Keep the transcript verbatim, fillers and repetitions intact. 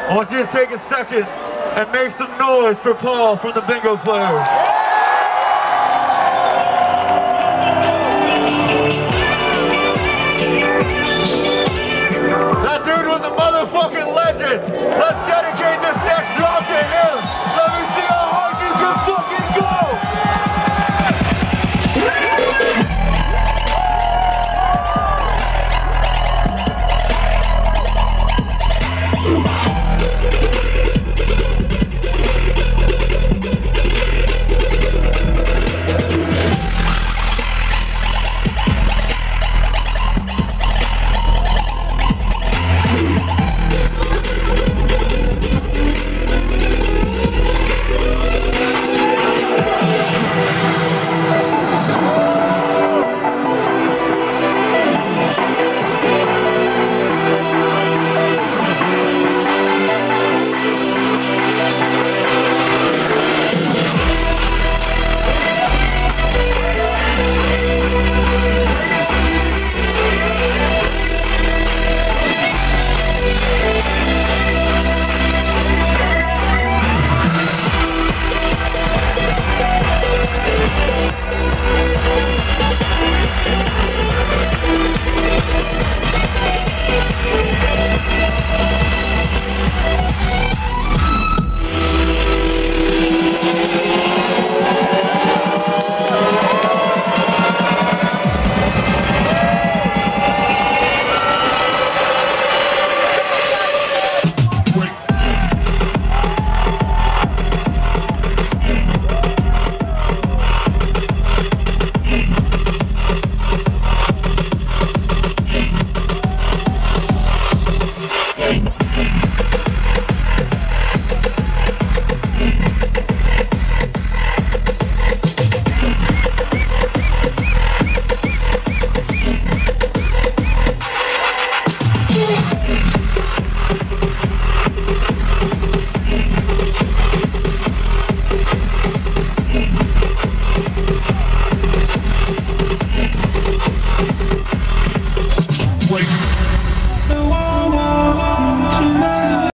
I want you to take a second and make some noise for Paul from the Bingo Players. That dude was a motherfucking legend. Let's dedicate this next drop to him. Let me see how hard you can fucking go. Wait.